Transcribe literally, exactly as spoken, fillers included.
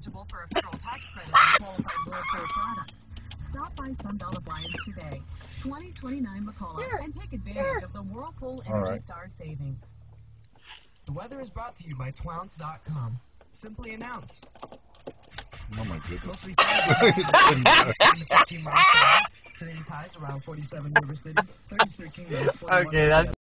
eligible for a federal tax credit on qualified Whirlpool products. Stop by Sunbelt Appliance today, twenty twenty-nine McCullough, and take advantage of the Whirlpool Energy right. Star savings. The weather is brought to you by Twounce dot com. Simply announce. Oh my goodness. Mostly sunny, fifteen miles per hour. Today's highs around forty-seven river cities, thirty-three kingdoms. Okay, that's